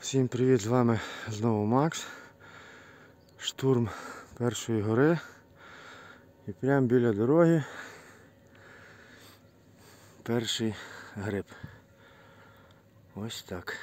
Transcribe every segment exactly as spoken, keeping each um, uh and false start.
Всім привіт, з вами знову Макс. Штурм першої гори. І прямо біля дороги перший гриб. Ось так.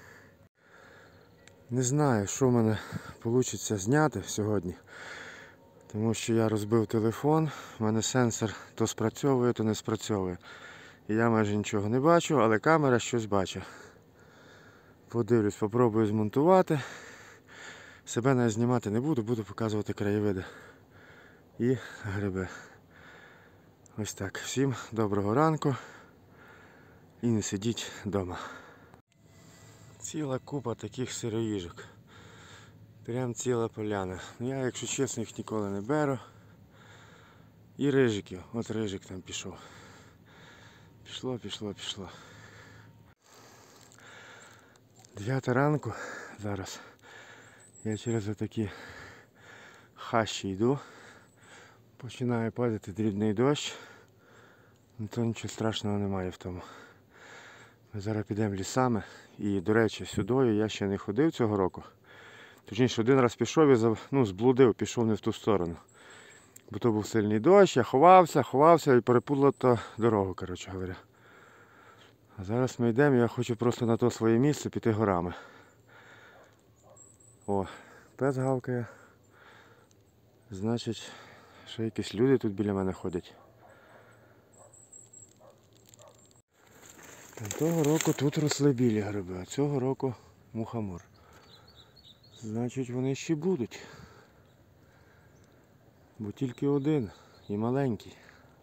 Не знаю, що в мене вийде зняти сьогодні. Тому що я розбив телефон, в мене сенсор то спрацьовує, то не спрацьовує. І я майже нічого не бачу, але камера щось бачить. Подивлюсь, попробую змонтувати. Себе навіть знімати не буду, буду показувати краєвиди і гриби. Ось так. Всім доброго ранку і не сидіть вдома. Ціла купа таких сироїжок. Прям ціла поляна. Я, якщо чесно, їх ніколи не беру. І рижиків. От рижик там пішов. Пішло, пішло, пішло. Дев'ята ранку зараз. Я через отакі хащі йду. Починає падати дрібний дощ. Ну, то нічого страшного немає в тому. Ми зараз підемо лісами. І, до речі, сюдою я ще не ходив цього року. Точніше, один раз пішов і ну, зблудив, пішов не в ту сторону. Бо то був сильний дощ, я ховався, ховався і перепутав то дорогу, коротше говоря. А зараз ми йдемо, я хочу просто на то своє місце піти горами. О, пес гавкає. Значить, ще якісь люди тут біля мене ходять. Того року тут росли білі гриби, а цього року мухомор. Значить, вони ще будуть. Бо тільки один і маленький.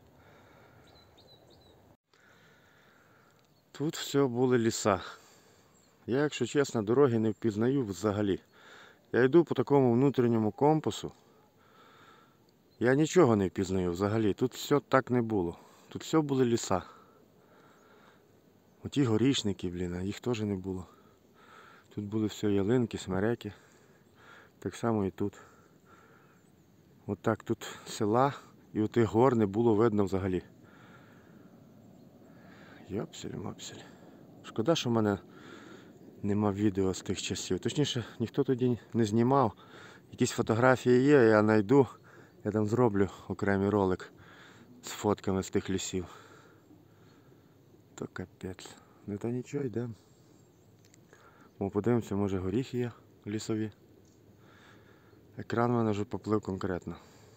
Тут все були ліса. Я, якщо чесно, дороги не впізнаю взагалі. Я йду по такому внутрішньому компасу. Я нічого не впізнаю взагалі. Тут все так не було. Тут все були ліса. Оті горішники, блін, а їх теж не було. Тут були все ялинки, смереки. Так само і тут. От так тут села і отих гор не було видно взагалі. Йопсель-мопсель. Шкода, що в мене нема відео з тих часів. Точніше, ніхто тоді не знімав. Якісь фотографії є, я знайду. Я там зроблю окремий ролик з фотками з тих лісів. То капець. Ну та нічого, йдемо. О, подивимося, може горіхи є лісові. Екран в мене вже поплив конкретно.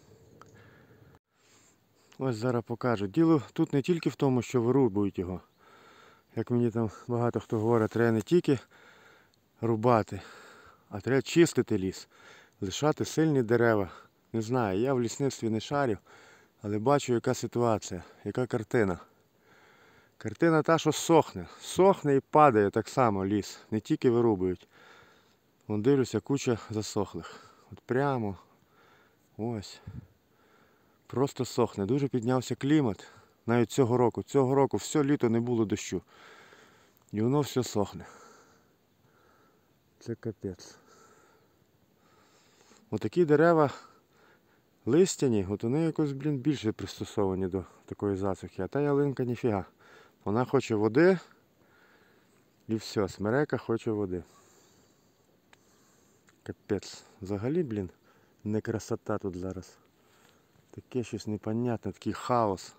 Ось зараз покажу. Діло тут не тільки в тому, що вирубують його. Як мені там багато хто говорить, треба не тільки рубати, а треба чистити ліс. Лишати сильні дерева. Не знаю, я в лісництві не шарю, але бачу, яка ситуація, яка картина. Картина та, що сохне. Сохне і падає так само ліс. Не тільки вирубують. Вон дивлюся, куча засохлих. От прямо. Ось. Просто сохне. Дуже піднявся клімат. Навіть цього року. Цього року все літо не було дощу. І воно все сохне. Це капець. Отакі дерева листяні, от вони якось, блін, більше пристосовані до такої засухи. А та ялинка ніфіга. Вона хоче води і все, смерека хоче води. Капець. Взагалі, блін, не красота тут зараз. Таке щось непонятне, такий хаос.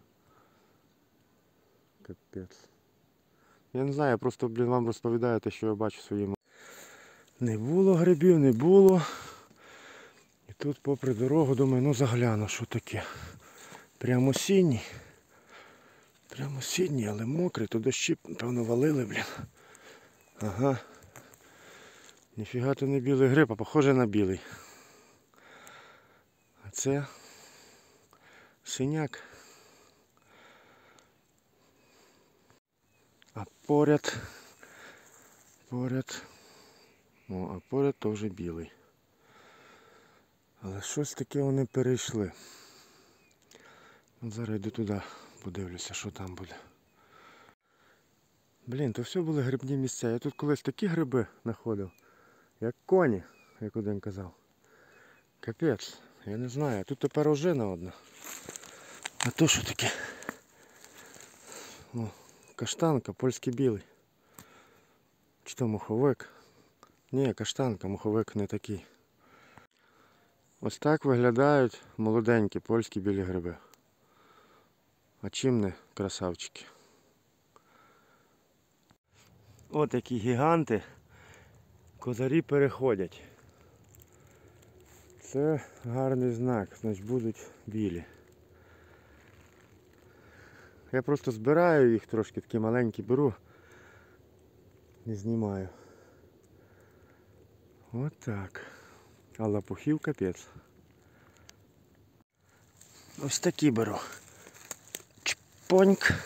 Капець. Я не знаю, я просто, блін, вам розповідаю те, що я бачу своїми. Не було грибів, не було. І тут попри дорогу, думаю, ну загляну, що таке. Прямо осінній. Прямо осінній, але мокрий, то дощі, певно, валили, блін. Ага. Ніфіга то не білий гриб, а похоже на білий. А це синяк. А поряд, поряд, о, а поряд теж білий. Але щось таке вони перейшли. Зараз йду туди, подивлюся, що там буде. Блін, то все були грибні місця. Я тут колись такі гриби знаходив, як коні, як один казав. Капець, я не знаю, тут тепер ожина одна. А то що таке? О, каштанка, польський білий. Чи то моховик. Ні, каштанка, моховик не такий. Ось так виглядають молоденькі польські білі гриби. А чим не красавчики? От такі гіганти козарі переходять. Це гарний знак, значить будуть білі. Я просто збираю їх трошки, такі маленькі беру, не знімаю. От так. А лопухів капець. Ось такі беру. Чпоньк.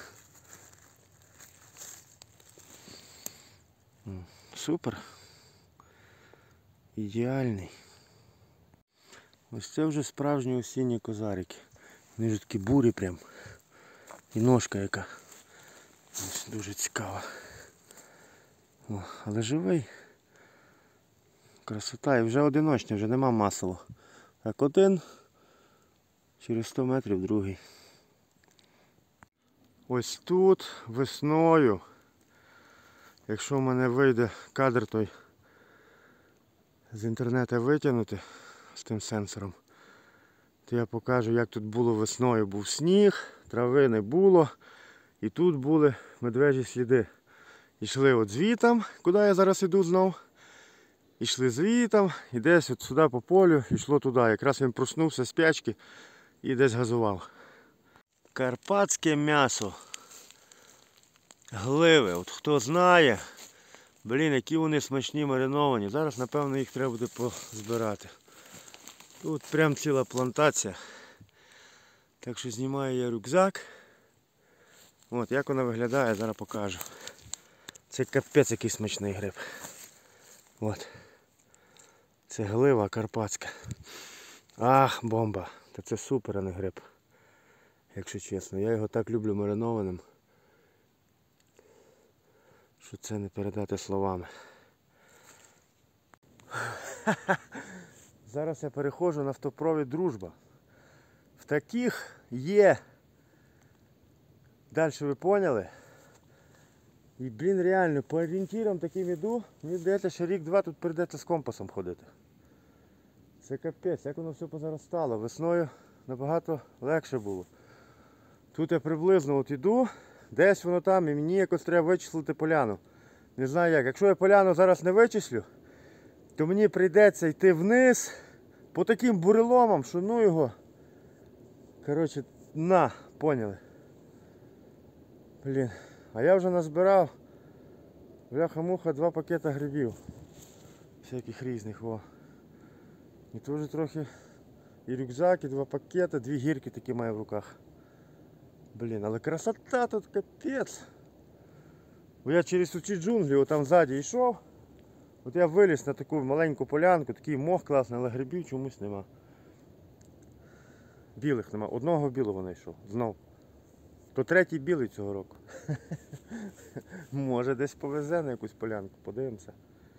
Супер. Ідеальний. Ось це вже справжні осінні козарики. Вони ж такі бурі прям. І ножка яка. Ось дуже цікава. О, але живий. Красота. І вже одиночний, вже нема масла. Так один, через сто метрів другий. Ось тут весною, якщо в мене вийде кадр той з інтернету витягнути з тим сенсором, то я покажу, як тут було весною. Був сніг, трави не було. І тут були медвежі сліди. Йшли от звітом, куди я зараз іду знов. Ішли звітом і десь от сюди по полю, йшло туди. Якраз він проснувся з п'ячки і десь газував. Карпатське м'ясо. Гливи. От хто знає, блін, які вони смачні мариновані. Зараз, напевно, їх треба буде позбирати. Тут прям ціла плантація. Так що знімаю я рюкзак. От, як вона виглядає, зараз покажу. Це капець який смачний гриб. От. Це глива карпатська. Ах, бомба. Та це супер, а не гриб. Якщо чесно. Я його так люблю маринованим, що це не передати словами. Зараз я переходжу на автопровід Дружба. В таких є. Далі ви поняли? І, блін, реально, по орієнтирам таким іду, мені здається, що рік-два тут прийдеться з компасом ходити. Це капець, як воно все позаростало. Весною набагато легше було. Тут я приблизно от іду, десь воно там, і мені якось треба вичислити поляну. Не знаю як. Якщо я поляну зараз не вичислю, то мені прийдеться йти вниз по таким буреломам, що ну його. Коротше, на, поняли. Блін. А я вже назбирав, бляха-муха, два пакета грибів. Всяких різних, во. І теж трохи і рюкзак, і два пакети, дві гірки такі маю в руках. Блін, але красота тут капець. Бо я через ці джунглі, отам ззаді йшов. От я виліз на таку маленьку полянку, такий мох класний, але грибів чомусь нема. Білих нема, одного білого знайшов, знов. То третій білий цього року. Може десь повезе на якусь полянку, подивимося.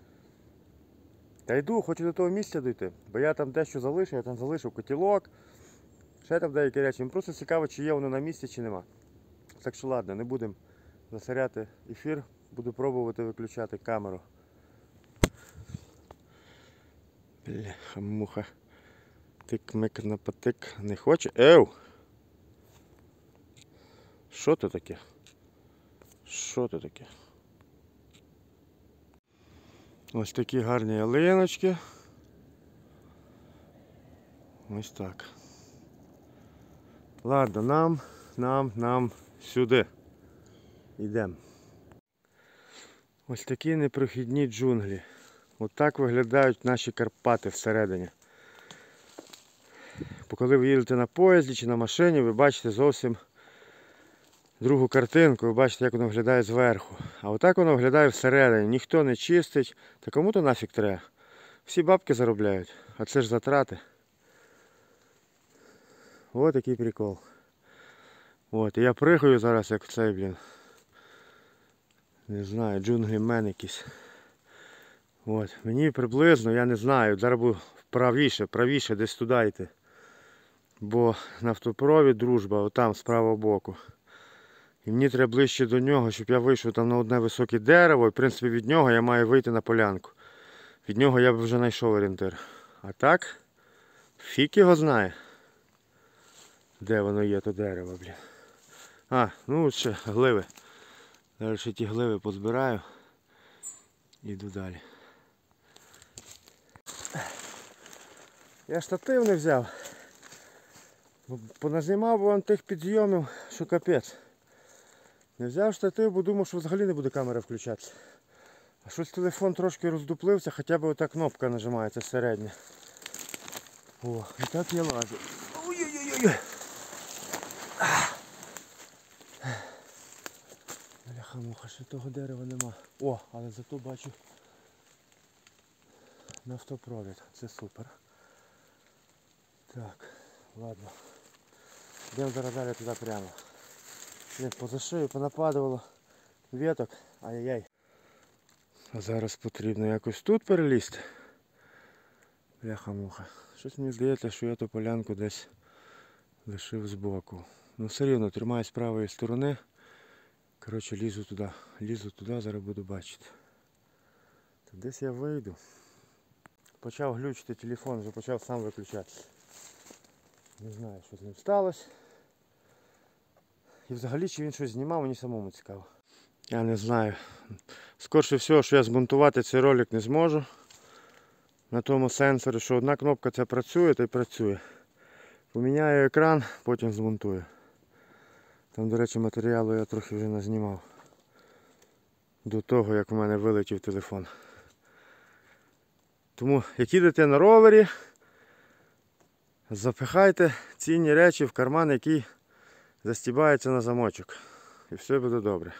Та йду, хочу до того місця дійти, бо я там дещо залишив, я там залишив котілок, ще там деякі речі. Мені просто цікаво, чи є воно на місці, чи нема. Так що ладно, не будемо засоряти ефір, буду пробувати виключати камеру. Бляха, муха. Тик-мик на потик не хоче. Еу! Що це таке? Що це таке? Ось такі гарні ялиночки. Ось так. Ладно, нам, нам, нам сюди. Йдемо. Ось такі непрохідні джунглі. Ось так виглядають наші Карпати всередині. Бо коли ви їдете на поїзді чи на машині, ви бачите зовсім другу картинку, ви бачите, як воно виглядає зверху. А отак воно виглядає всередині. Ніхто не чистить. Та кому то нафіг треба? Всі бабки заробляють, а це ж затрати. Ось такий прикол. От, і я пригаю зараз, як цей, блін. Не знаю, джунглімен якийсь. От, мені приблизно, я не знаю, зараз буду правіше, правіше десь туди йти. Бо на автопровід Дружба, отам з правого боку. І мені треба ближче до нього, щоб я вийшов там на одне високе дерево, і в принципі від нього я маю вийти на полянку. від нього я б вже знайшов орієнтир. А так, фіг його знає, де воно є, то дерево, блін. А, ну от ще гливи. Зараз ще ті гливи позбираю. Іду далі. Я штатив не взяв. Поназнімав вам тих підйомів, що капець. Не взяв штатив, бо думав, що взагалі не буде камера включатися. А щось телефон трошки роздуплився, хоча б ота кнопка нажимається середня. О, і так я лажу. Ой-ой-ой-ой! Бляха-муха, ще того дерева нема. О, але зато бачу нафтопровід. Це супер. Так, ладно. Йдемо зараз далі туди прямо. Блін, поза шию понападувало веток. Ай-яй-яй. А зараз потрібно якось тут перелізти. Бляха-муха. Щось мені здається, що я ту полянку десь лишив збоку. Ну все рівно тримаюсь з правої сторони. Коротше, лізу туди. Лізу туди, зараз буду бачити. Та десь я вийду. Почав глючити телефон, вже почав сам виключатися. Не знаю, що з ним сталося. І взагалі, чи він щось знімав, мені самому цікаво. Я не знаю. Скорше всього, що я змонтувати цей ролик не зможу. На тому сенсорі, що одна кнопка це працює, то й працює. Поміняю екран, потім змонтую. Там, до речі, матеріалу я трохи вже назнімав. До того, як у мене вилетів телефон. Тому, як їдете на ровері, запихайте цінні речі в карман, який застібається на замочок. І все буде добре.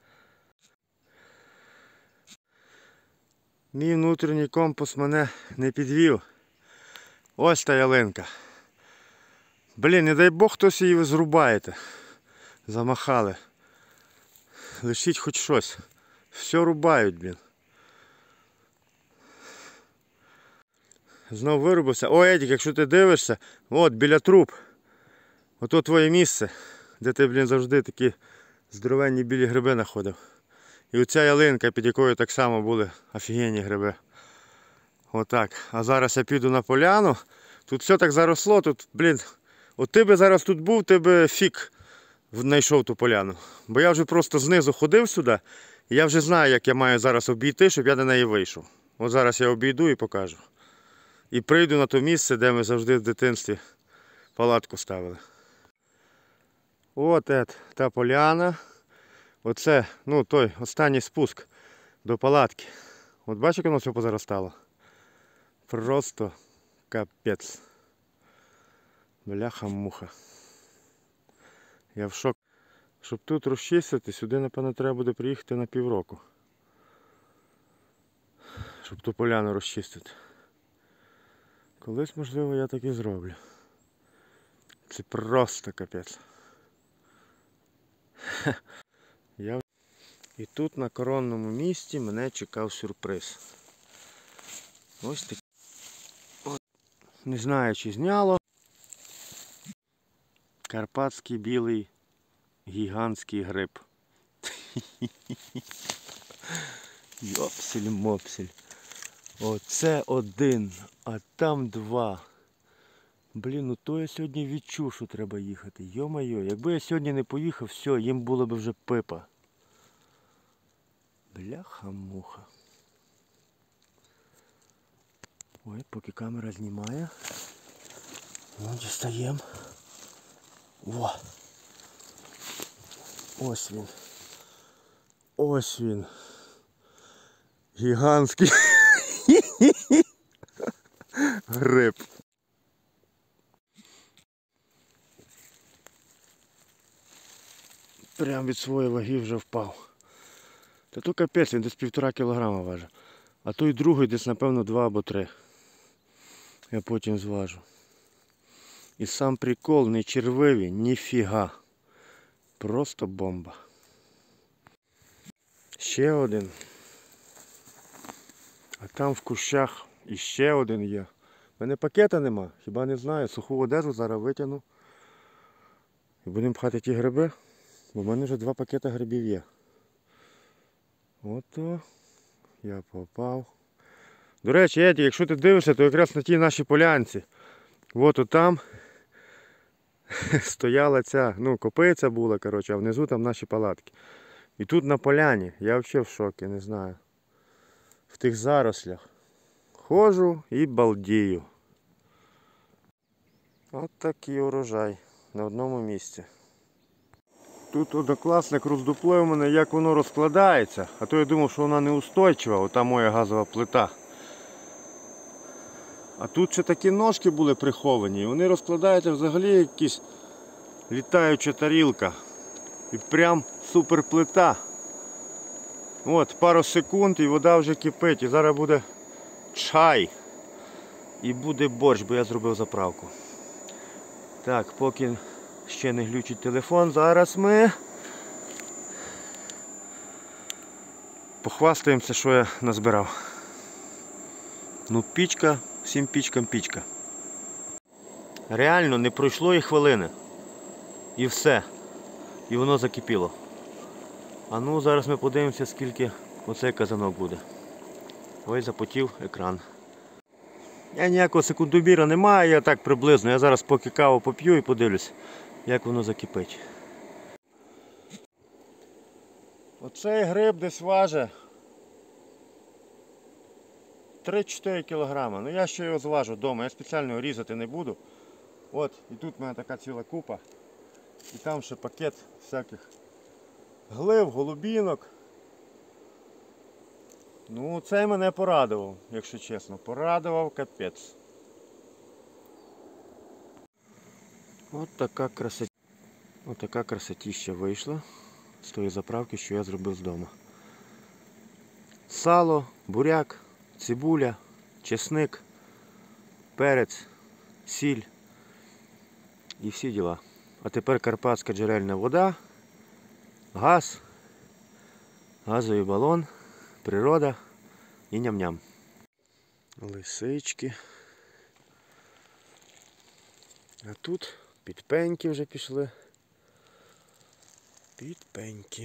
Мій внутрішній компас мене не підвів. Ось та ялинка. Блін, не дай Бог хтось її ви зрубаєте. Замахали. Лишіть хоч щось. Все рубають, блін. Знов вирубився. О, Едік, якщо ти дивишся, от біля труб. Ото твоє місце, де ти, блін, завжди такі здоровенні білі гриби знаходив. І оця ялинка, під якою так само були офігенні гриби. Отак. А зараз я піду на поляну. Тут все так заросло, тут, блін, от ти би зараз тут був, ти би фік знайшов ту поляну. Бо я вже просто знизу ходив сюди, і я вже знаю, як я маю зараз обійти, щоб я до неї вийшов. От зараз я обійду і покажу. І прийду на те місце, де ми завжди в дитинстві палатку ставили. От ет, та поляна. Оце, ну, той останній спуск до палатки. От бачиш, як воно все позаростало? Просто капець. Бляха-муха. Я в шок. Щоб тут розчистити, сюди, напевно, треба буде приїхати на півроку. Щоб ту поляну розчистити. Колись, можливо, я так і зроблю. Це просто капець. Я... І тут на коронному місці мене чекав сюрприз. Ось такий. Не знаю, чи зняло. Карпатський білий гігантський гриб. Йопсель-мопсель. Оце один, а там два. Блін, ну то я сьогодні відчув, що треба їхати. Йо-майо, якби я сьогодні не поїхав, все, їм було б вже пипа. Бляха-муха. Ой, поки камера знімає. Ну, дістаємо. О! Ось він. Ось він. Гігантський гриб. Прям від своєї ваги вже впав. Та то капець, він десь півтора кілограма важить. А той другий десь, напевно, два або три. Я потім зважу. І сам прикол не червивий, ніфіга. Просто бомба. Ще один. А там в кущах іще один є. У мене пакета нема, хіба не знаю. Суху одежу зараз витягну. І будемо пхати ті гриби. Бо в мене вже два пакета грибів є. Ото я попав. До речі, Едік, якщо ти дивишся, то якраз на тій нашій полянці. От отам стояла ця, ну, копиця була, коротше, а внизу там наші палатки. І тут на поляні, я взагалі в шокі, не знаю. В тих зарослях. Ходжу і балдію. От такий урожай на одному місці. Тут однокласник роздуплив мене, як воно розкладається, а то я думав, що вона неустойчива, ота моя газова плита. А тут ще такі ножки були приховані, і вони розкладаються взагалі якісь літаюча тарілка. І прям супер плита. От, пару секунд і вода вже кипить, і зараз буде чай. І буде борщ, бо я зробив заправку. Так, поки ще не глючить телефон, зараз ми похвастаємося, що я назбирав. Ну, пічка, всім пічкам пічка. Реально не пройшло і хвилини. І все. І воно закипіло. А ну, зараз ми подивимося, скільки оцей казанок буде. Ой, запотів екран. Я ніякого секундоміра не маю, я так приблизно. Я зараз поки каву поп'ю і подивлюсь, як воно закипить. Оцей гриб десь важить три-чотири кілограми. Ну я ще його зважу вдома, я спеціально його різати не буду. От, і тут в мене така ціла купа. І там ще пакет всяких глив, голубінок. Ну, цей мене порадував, якщо чесно. Порадував капець. От така красота. От така красотіща вийшла з тої заправки, що я зробив вдома. Сало, буряк, цибуля, чесник, перець, сіль і всі діла. А тепер карпатська джерельна вода, газ, газовий балон, природа і ням-ням. Лисички. А тут підпеньки вже пішли. Підпеньки.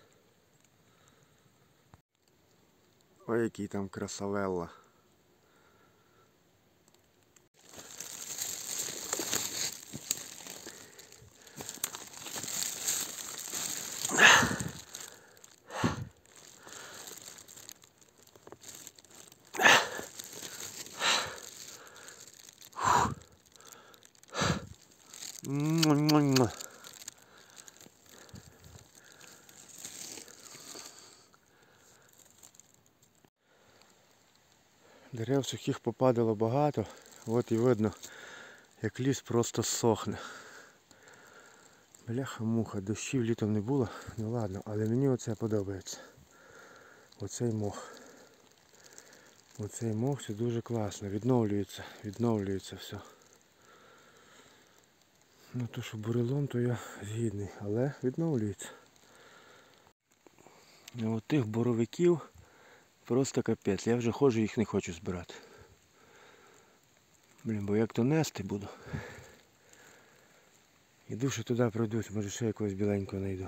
Ой, який там красавелла. Дерев сухих попадало багато, от і видно, як ліс просто сохне. Бляха-муха, дощів літом не було, ну ладно, але мені оце подобається. Оцей мох. Оцей мох, це дуже класно, відновлюється, відновлюється все. Ну то, що бурелом, то я згідний, але відновлюється. Ну, от тих боровиків просто капець, я вже ходжу, їх не хочу збирати. Блін, бо як то нести буду. Іду ще туди пройдусь, може ще якогось біленького знайду.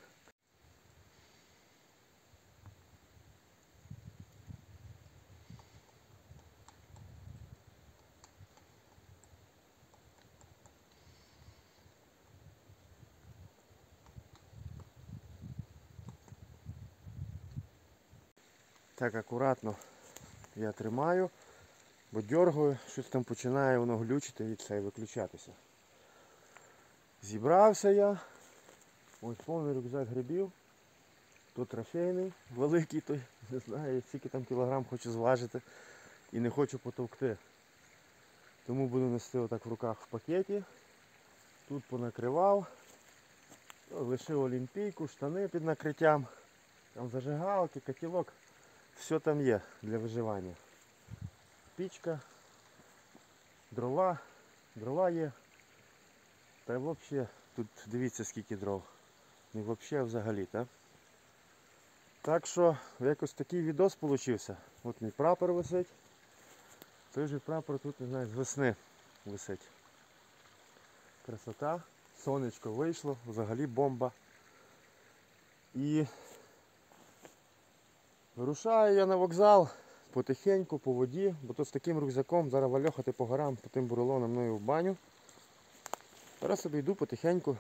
Так акуратно я тримаю, бо дергаю, щось там починає воно глючити і це виключатися. Зібрався я, ось повний рюкзак грибів, то трофейний, великий той, не знаю, скільки там кілограм хочу зважити і не хочу потовкти. Тому буду нести отак в руках в пакеті, тут понакривав, лишив олімпійку, штани під накриттям, там зажигалки, котілок. Все там є для виживання. Пічка, дрова, дрова є. Та й взагалі, тут дивіться скільки дров. Не взагалі, а взагалі, так? Так що, якось такий відос получився. От мій прапор висить. Той же прапор тут, не знаю, з весни висить. Красота. Сонечко вийшло, взагалі бомба. І вирушаю я на вокзал. потихеньку, по воді, бо то з таким рюкзаком зараз вальохати по горам, по тим буреломам мною в баню. Зараз собі йду потихеньку.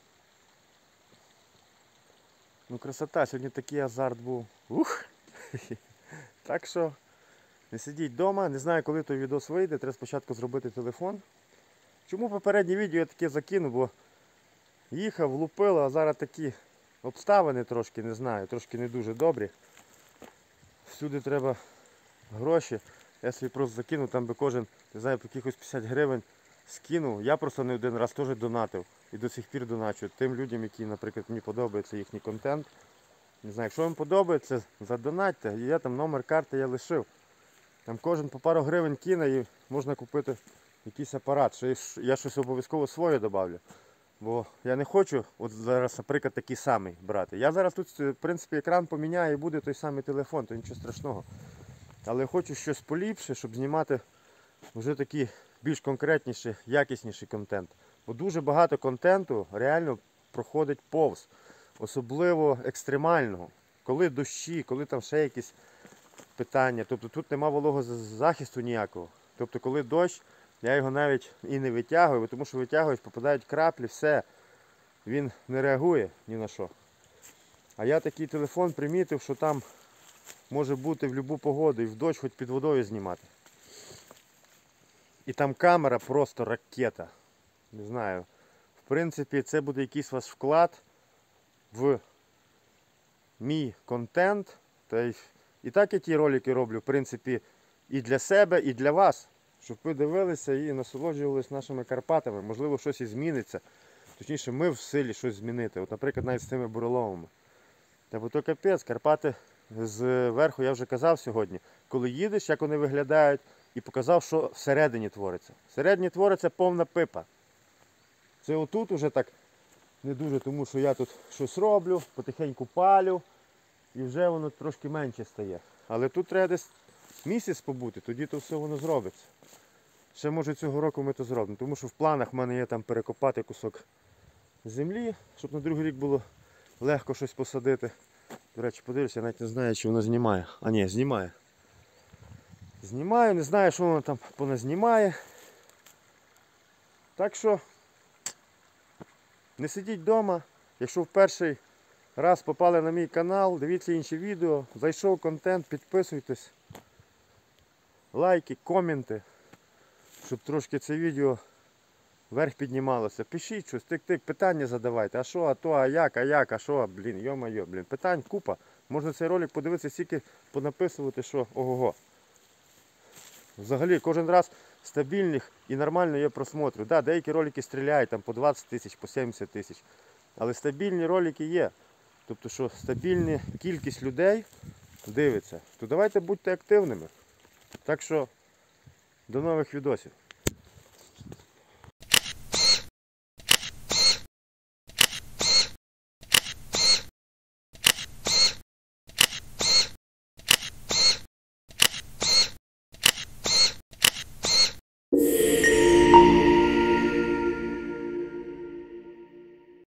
Ну красота, сьогодні такий азарт був. Ух! Так що не сидіть вдома, не знаю, коли той відос вийде, треба спочатку зробити телефон. Чому попереднє відео я таке закину, бо їхав, влупило, а зараз такі обставини трошки, не знаю, трошки не дуже добрі. Всюди треба гроші. Я собі просто закинув, там би кожен, не знаю, по якихось п'ятдесят гривень скинув. Я просто не один раз теж донатив і до сих пір доначу тим людям, які, наприклад, мені подобається їхній контент. Не знаю, якщо вам подобається, задонатьте. Я там номер карти я лишив. Там кожен по пару гривень кине і можна купити якийсь апарат. Ще я щось обов'язково своє додавлю. Бо я не хочу от зараз, наприклад, такий самий брати. Я зараз тут, в принципі, екран поміняю і буде той самий телефон, то нічого страшного. Але хочу щось поліпше, щоб знімати вже такий більш конкретніший, якісніший контент. Бо дуже багато контенту реально проходить повз. Особливо екстремального. Коли дощі, коли там ще якісь питання. Тобто тут нема вологозахисту ніякого. Тобто коли дощ, я його навіть і не витягую, тому що витягують, попадають краплі, все. Він не реагує ні на що. А я такий телефон примітив, що там може бути в будь-яку погоду і в дощ хоч під водою знімати. І там камера просто ракета. Не знаю. В принципі, це буде якийсь ваш вклад в мій контент. Та й, і так я ті ролики роблю, в принципі, і для себе, і для вас. Щоб ви дивилися і насолоджувалися нашими Карпатами. Можливо, щось і зміниться. Точніше, ми в силі щось змінити. От, наприклад, навіть з цими буреломами. Та бо то капець, Карпати зверху, я вже казав сьогодні, коли їдеш, як вони виглядають, і показав, що всередині твориться. Всередині твориться повна пипа. Це отут уже так не дуже, тому що я тут щось роблю, потихеньку палю, і вже воно трошки менше стає. Але тут треба десь місяць побути, тоді то все воно зробиться. Ще може цього року ми то зробимо, тому що в планах в мене є там перекопати кусок землі, щоб на другий рік було легко щось посадити. До речі, подивлюся, я навіть не знаю, чи воно знімає. А ні, знімає. Знімаю, не знаю, що воно там поназнімає. Так що не сидіть вдома. Якщо в перший раз попали на мій канал, дивіться інші відео, зайшов контент, підписуйтесь. Лайки, коменти, щоб трошки це відео вверх піднімалося. Пишіть щось, тик-тик, питання задавайте. А що, а то, а як, а як, а що, блін, йо-майо, блін. Питань купа. Можна цей ролик подивитися, стільки понаписувати, що ого-го. Взагалі, кожен раз стабільних і нормально є просмотрів. Да, деякі ролики стріляють там по двадцять тисяч, по сімдесят тисяч. Але стабільні ролики є. Тобто, що стабільна кількість людей дивиться. То давайте будьте активними. Так що, до нових відосів.